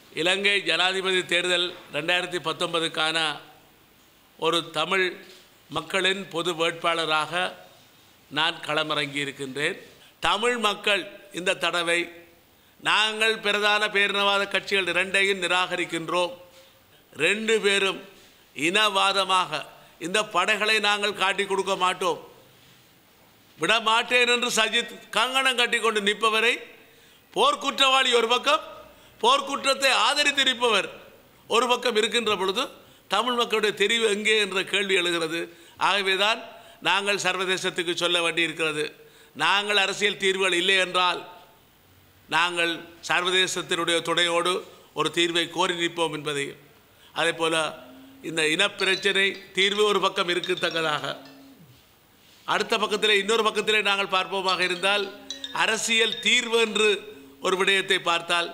இலங்கை ஜனாதிபதி தேர்தல் 2019க்கான ஒரு தமிழ் மக்களின் பொது வேட்பாளராக நான் களமிறங்கி இருக்கின்றேன். தமிழ் மக்கள் இந்த தடவை நாங்கள் பிரதான பேரினவாத கட்சிகள் இரண்டையும் நிராகரிக்கின்றோம். 2 பேரும் இனவாதமாக இந்த படைகளை நாங்கள் காட்டி கொடுக்க மாட்டோம், விட மாட்டேன் என்று சஜித் கங்கணம் கட்டி கொண்டு நிற்பவரை, போர்க்குற்றவாளி ஒரு பக்கம், போர்க்குற்றத்தை ஆதரித்திருப்பவர் ஒரு பக்கம் இருக்கின்ற பொழுது தமிழ் மக்களுடைய தெரிவு எங்கே என்ற கேள்வி எழுகிறது. ஆகவேதான் நாங்கள் சர்வதேசத்துக்கு சொல்ல வேண்டியிருக்கிறது. நாங்கள் அரசியல் தீர்வுகள் இல்லை என்றால் நாங்கள் சர்வதேசத்தினுடைய துணையோடு ஒரு தீர்வை கோரி நிற்போம் என்பதையும், அதே போல் இந்த இனப்பிரச்சனை தீர்வு ஒரு பக்கம் இருக்கத்தக்கதாக அடுத்த பக்கத்தில் இன்னொரு பக்கத்திலே நாங்கள் பார்ப்போமாக இருந்தால் அரசியல் தீர்வு என்று ஒரு விடயத்தை பார்த்தால்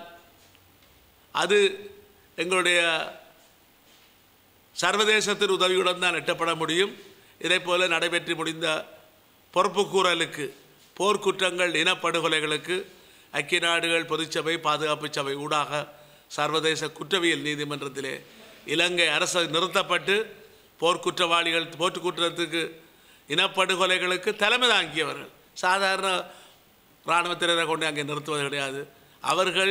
அது எங்களுடைய சர்வதேசத்தின் உதவியுடன் தான் எட்டப்பட முடியும். இதே போல் நடைபெற்று முடிந்த பொறுப்புக்கூறலுக்கு, போர்க்குற்றங்கள், இனப்படுகொலைகளுக்கு ஐக்கிய நாடுகள் பொதுச்சபை, பாதுகாப்பு சபை ஊடாக சர்வதேச குற்றவியல் நீதிமன்றத்திலே இலங்கை அரசு நிறுத்தப்பட்டு போர்க்குற்றவாளிகள், போர்க்குற்றத்துக்கு, இனப்படுகொலைகளுக்கு தலைமை தாங்கியவர்கள், சாதாரண இராணுவத்தினரை கொண்டு அங்கே நிறுத்துவது கிடையாது, அவர்கள்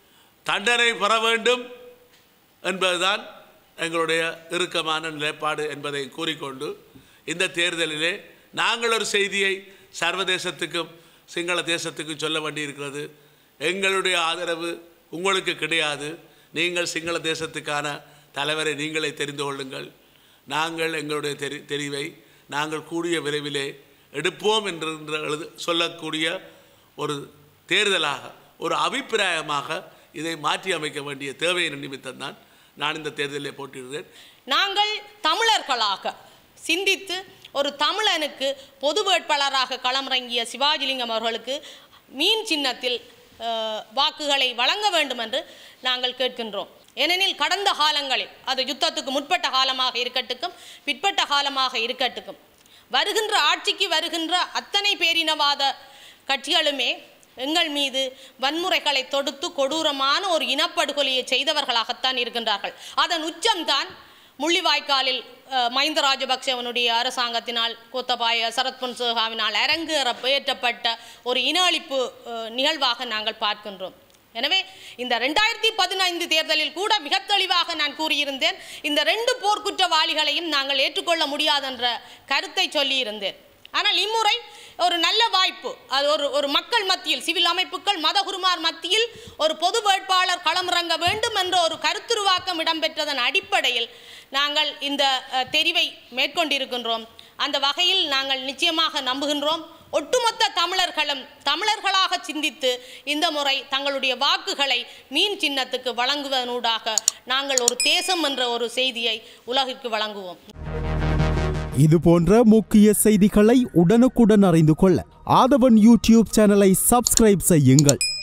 தண்டனை பெற வேண்டும் என்பதுதான் எங்களுடைய இறுக்கமான நிலைப்பாடு என்பதை கூறிக்கொண்டு இந்த தேர்தலிலே நாங்கள் ஒரு செய்தியை சர்வதேசத்துக்கும் சிங்கள தேசத்துக்கும் சொல்ல வேண்டியிருக்கிறது. எங்களுடைய ஆதரவு உங்களுக்கு கிடையாது. நீங்கள் சிங்கள தேசத்துக்கான தலைவரை நீங்களே தெரிந்து கொள்ளுங்கள். நாங்கள் எங்களுடைய தெரிவை நாங்கள் கூடிய விரைவிலே எடுப்போம் என்று சொல்லக்கூடிய ஒரு தேர்தலாக, ஒரு அபிப்பிராயமாக இதை மாற்றி அமைக்க வேண்டிய தேவையின் நிமித்தம் தான் நான் இந்த தேர்தலில் போட்டியிடுகிறேன். நாங்கள் தமிழர்களாக சிந்தித்து ஒரு தமிழனுக்கு பொது வேட்பாளராக களமிறங்கிய சிவாஜிலிங்கம் அவர்களுக்கு மீன் சின்னத்தில் வாக்குகளை வழங்க வேண்டும் என்று நாங்கள் கேட்கின்றோம். ஏனெனில் கடந்த காலங்களில், அது யுத்தத்துக்கு முற்பட்ட காலமாக இருக்கட்டும், பிற்பட்ட காலமாக இருக்கட்டும், வருகின்ற ஆட்சிக்கு வருகின்ற அத்தனை பேரினவாத கட்சிகளுமே எங்கள் மீது வன்முறைகளை தொடுத்து கொடூரமான ஒரு இனப்படுகொலையை செய்தவர்களாகத்தான் இருக்கின்றார்கள். அதன் உச்சம்தான் முள்ளிவாய்க்காலில் மஹிந்த ராஜபக்சவனுடைய அரசாங்கத்தினால், கோத்தபாய சரத் பொன்சேகாவினால் அரங்கேற்றப்பட்ட ஒரு இன அழிப்பு நிகழ்வாக நாங்கள் பார்க்கின்றோம். எனவே இந்த 2015 தேர்தலில் கூட மிக தெளிவாக நான் கூறியிருந்தேன், இந்த 2 போர்க்குற்றவாளிகளையும் நாங்கள் ஏற்றுக்கொள்ள முடியாதென்ற கருத்தை சொல்லியிருந்தேன். ஆனால் இம்முறை ஒரு நல்ல வாய்ப்பு, அது ஒரு மக்கள் மத்தியில், சிவில் அமைப்புகள், மதகுருமார் மத்தியில் ஒரு பொது வேட்பாளர் களமிறங்க வேண்டும் என்ற ஒரு கருத்துருவாக்கம் இடம்பெற்றதன் அடிப்படையில் நாங்கள் இந்த தெரிவை மேற்கொண்டிருக்கின்றோம். அந்த வகையில் நாங்கள் நிச்சயமாக நம்புகின்றோம், ஒட்டுமொத்த தமிழர்களும் தமிழர்களாக சிந்தித்து இந்த முறை தங்களுடைய வாக்குகளை மீன் சின்னத்துக்கு வழங்குவதனூடாக நாங்கள் ஒரு தேசம் என்ற ஒரு செய்தியை உலகிற்கு வழங்குவோம். இது போன்ற முக்கிய செய்திகளை உடனுக்குடன் அறிந்து கொள்ள ஆதவன் யூடியூப் சேனலை சப்ஸ்கிரைப் செய்யுங்கள்.